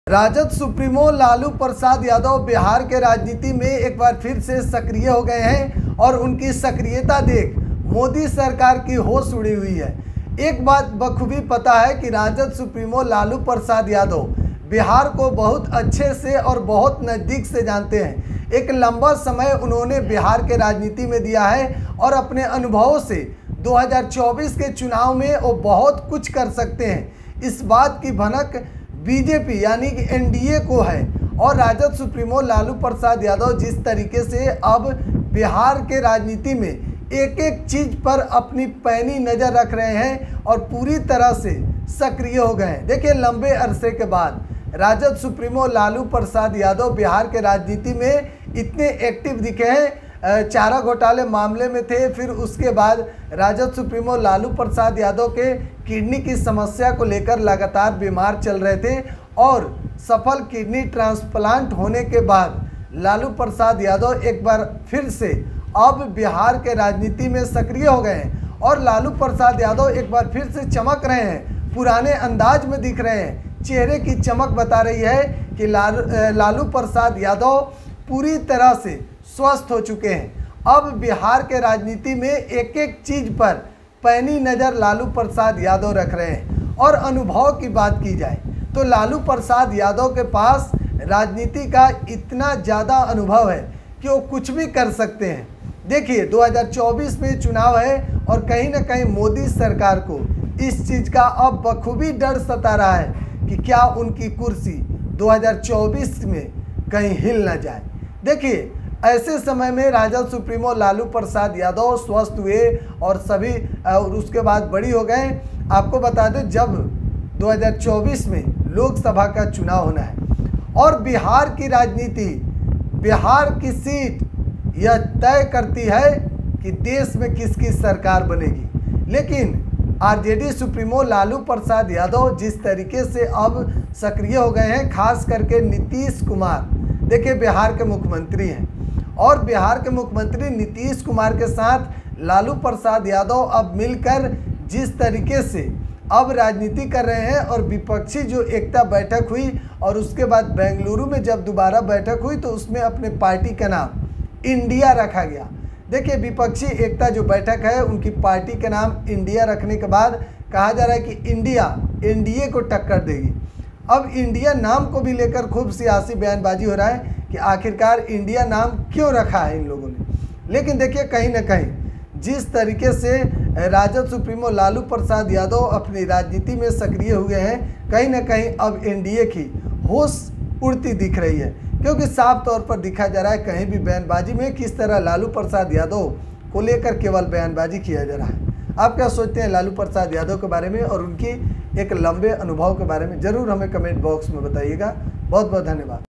Rajad supremo Lalu Prasad Yadav Bihar के राजनीति में एक बार फिर से सक्रिय हो गए हैं और उनकी सक्रियता देख मोदी सरकार की होश उड़ी हुई है। एक बात बखूबी पता है कि राजद सुप्रीमो लालू प्रसाद यादव बिहार को बहुत अच्छे से और बहुत नज़दीक से जानते हैं। एक लंबा समय उन्होंने बिहार के राजनीति में दिया है और अपने अनुभवों से 2024 के चुनाव में वो बहुत कुछ कर सकते हैं। इस बात की भनक बीजेपी यानी कि एनडीए को है और राजद सुप्रीमो लालू प्रसाद यादव जिस तरीके से अब बिहार के राजनीति में एक एक चीज़ पर अपनी पैनी नज़र रख रहे हैं और पूरी तरह से सक्रिय हो गए हैं। देखिए, लंबे अरसे के बाद राजद सुप्रीमो लालू प्रसाद यादव बिहार के राजनीति में इतने एक्टिव दिखे हैं। चारा घोटाले मामले में थे, फिर उसके बाद राजद सुप्रीमो लालू प्रसाद यादव के किडनी की समस्या को लेकर लगातार बीमार चल रहे थे और सफल किडनी ट्रांसप्लांट होने के बाद लालू प्रसाद यादव एक बार फिर से अब बिहार के राजनीति में सक्रिय हो गए हैं और लालू प्रसाद यादव एक बार फिर से चमक रहे हैं, पुराने अंदाज में दिख रहे हैं। चेहरे की चमक बता रही है कि लालू प्रसाद यादव पूरी तरह से स्वस्थ हो चुके हैं। अब बिहार के राजनीति में एक एक चीज़ पर पैनी नज़र लालू प्रसाद यादव रख रहे हैं। और अनुभव की बात की जाए तो लालू प्रसाद यादव के पास राजनीति का इतना ज़्यादा अनुभव है कि वो कुछ भी कर सकते हैं। देखिए, 2024 में चुनाव है और कहीं ना कहीं मोदी सरकार को इस चीज़ का अब बखूबी डर सता रहा है कि क्या उनकी कुर्सी 2024 में कहीं हिल ना जाए। देखिए, ऐसे समय में राजद सुप्रीमो लालू प्रसाद यादव स्वस्थ हुए और सभी और उसके बाद बड़ी हो गए। आपको बता दें, जब 2024 में लोकसभा का चुनाव होना है और बिहार की राजनीति, बिहार की सीट यह तय करती है कि देश में किसकी सरकार बनेगी। लेकिन आरजेडी सुप्रीमो लालू प्रसाद यादव जिस तरीके से अब सक्रिय हो गए हैं, खास करके नीतीश कुमार, देखिए बिहार के मुख्यमंत्री हैं और बिहार के मुख्यमंत्री नीतीश कुमार के साथ लालू प्रसाद यादव अब मिलकर जिस तरीके से अब राजनीति कर रहे हैं और विपक्षी जो एकता बैठक हुई और उसके बाद बेंगलुरु में जब दोबारा बैठक हुई तो उसमें अपने पार्टी का नाम इंडिया रखा गया। देखिए, विपक्षी एकता जो बैठक है उनकी पार्टी का नाम इंडिया रखने के बाद कहा जा रहा है कि इंडिया एनडीए को टक्कर देगी। अब इंडिया नाम को भी लेकर खूब सियासी बयानबाजी हो रहा है कि आखिरकार इंडिया नाम क्यों रखा है इन लोगों ने। लेकिन देखिए, कहीं ना कहीं जिस तरीके से राजद सुप्रीमो लालू प्रसाद यादव अपनी राजनीति में सक्रिय हुए हैं, कहीं ना कहीं अब एनडीए की होश उड़ती दिख रही है, क्योंकि साफ तौर पर दिखा जा रहा है कहीं भी बयानबाजी में किस तरह लालू प्रसाद यादव को लेकर केवल बयानबाजी किया जा रहा है। आप क्या सोचते हैं लालू प्रसाद यादव के बारे में और उनकी एक लंबे अनुभव के बारे में? ज़रूर हमें कमेंट बॉक्स में बताइएगा। बहुत बहुत धन्यवाद।